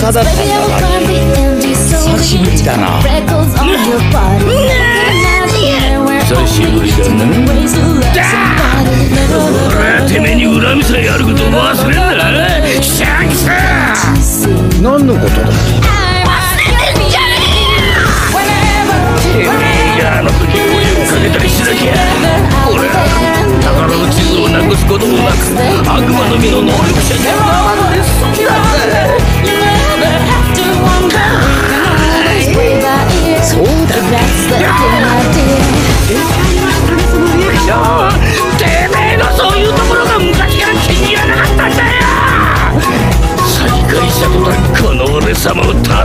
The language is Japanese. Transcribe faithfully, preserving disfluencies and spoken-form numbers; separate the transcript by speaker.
Speaker 1: だったんだな。久しぶりだな。
Speaker 2: 久しぶりだな。俺はてめえに恨みさえあることを忘れんな。シャンクス
Speaker 1: 何のことだ。
Speaker 2: 忘れてんじゃねえ。てめえがあの時声をかけたりしなきゃ俺は宝の地図をなくすこともなく悪魔の実の能力者に生まれ好きだぜ。
Speaker 1: そうだ
Speaker 2: てめえのそういうところが昔から気に入らなかったんだよ。再会した途端この俺様を